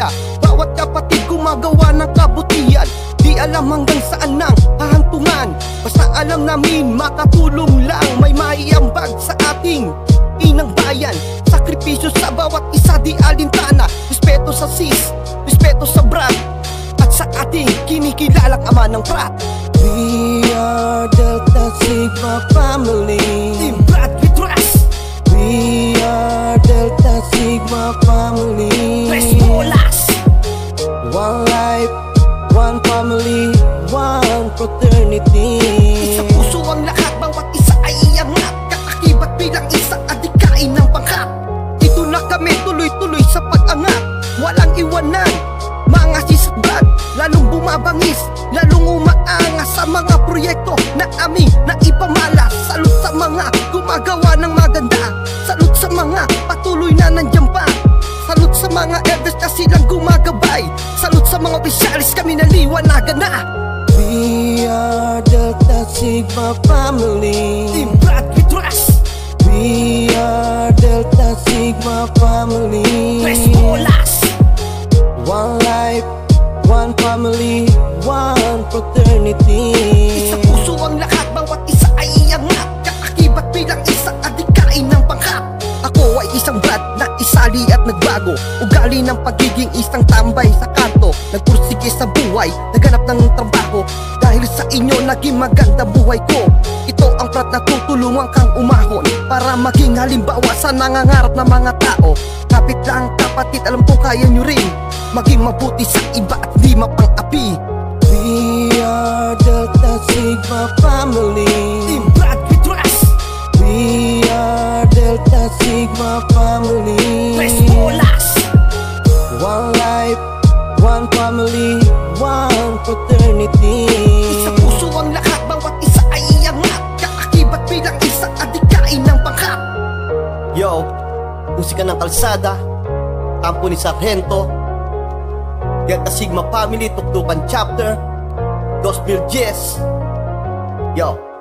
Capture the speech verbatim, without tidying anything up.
pamilya. Bawat kapatid gumagawa ng kabutihan. Di alam hanggang saan ang hahantungan. Basta alam namin makatulong lang. May maiambag sa ating inang bayan. Sakripisyo sa bawat isa di alintana. Respeto sa sis, respeto sa brat, at sa ating kinikilalang ama ng prat. We are Delta Sigma family. Team Brad we trust. We are Delta Sigma family. Tres bolas. One life, one family, one fraternity. Isa puso ang lahat, bawat isa ay iangat. Kaakibat bilang isa adikain ng pangkat. Ito na kami tuloy-tuloy sa pag-angat. Walang iwanan, mga sis at brad. Lalong bumabangis, lalong umaangas sa mga proyekto na aming naipamalas. Salut sa mga gumagawa ng maganda. Salut sa mga patuloy na nandiyan pa. Salut sa mga elders na silang gumagabay. Salut sa mga opisyalis, kami naliwanagan na. We are Delta Sigma family. Team Brad we trust. We are Delta Sigma family. Tres bolas. One life, one family, one fraternity. Isa puso ang lahat, bawat isa ay iangat. Kaakibat bilang isa adikain ng pangkat. Ako ay isang brad na isali at nagbago. Ugali ng pagiging isang tambay sa kanto. Nagpursige sa buhay, naghanap ng trabaho. Dahil sa inyo naging maganda buhay ko. Ito ang prat na tutulungan kang umahon, para maging halimbawa sa nangangarap na mga tao. Kapit lang kapatid, alam ko kaya nyo rin maging mabuti sa iba at di mapang-api. We are Delta Sigma family. Team Brad we trust. We are Delta Sigma family. Tres bolas. One life, one family, one fraternity. Isa puso ang lahat, bawat isa ay iangat. Kaakibat bilang isa adikain ng pangkat. Yo, musika ng kalsada, kampo ni Sargento, Delta Sigma family, Tuktukan chapter, two mil diez. Yo.